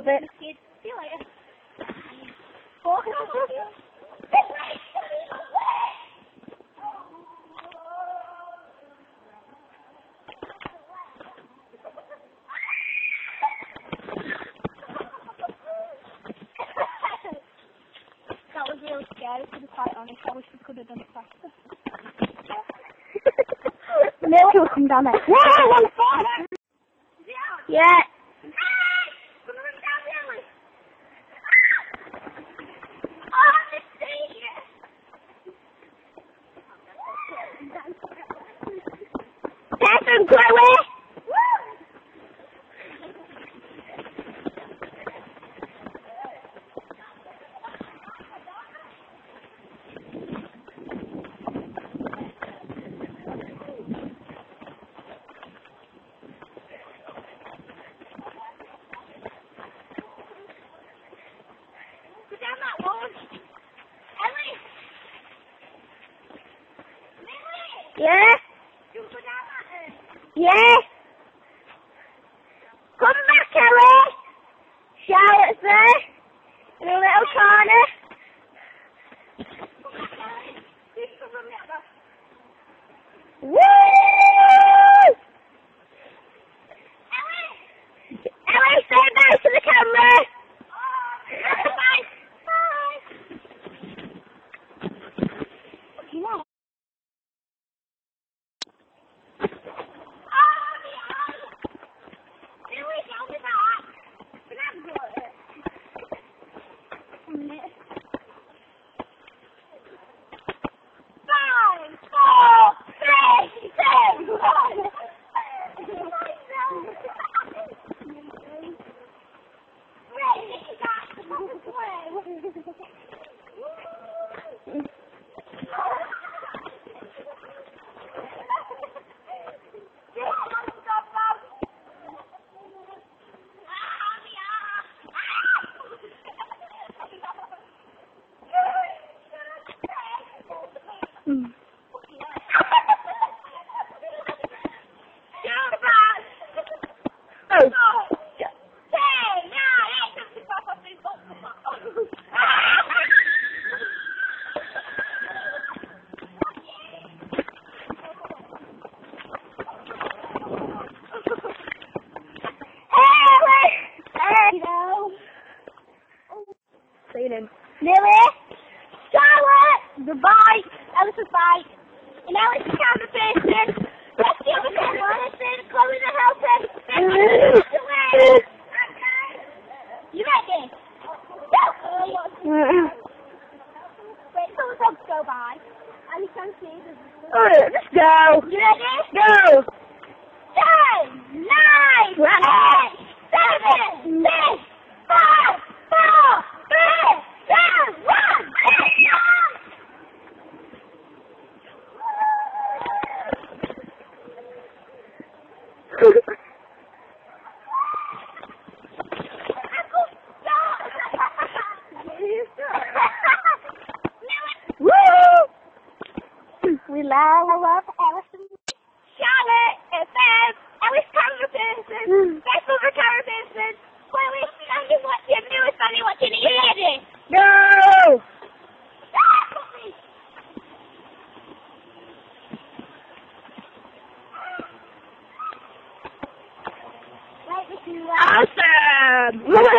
bit. See you later. That was really scary, to be quite honest. I wish we could have done it faster. Milky will come down there. Yeah. Person, creww! Yeah? Yeah? Come back, Ellie! Charlotte's there, in a little corner. Woo! Ellie, say bye to the camera! Bye! Bye! Lily, Charlotte, the bike, Alice's bike, and Alice's counterfeiting. Let's give it to Alice, Chloe the helper. You ready? Go! Wait till the dogs go by. And you can see the... Alright, let's go. You ready? Go! 10, 9, 8, 7, 6, 5, 4, 3, 2, 1. We love Alison. Charlotte, Alice Carver-Pearson, Bethel the Carver-Pearson, Chloe, and you're watching, newest family watching it. You ready? No! Right, this is Awesome!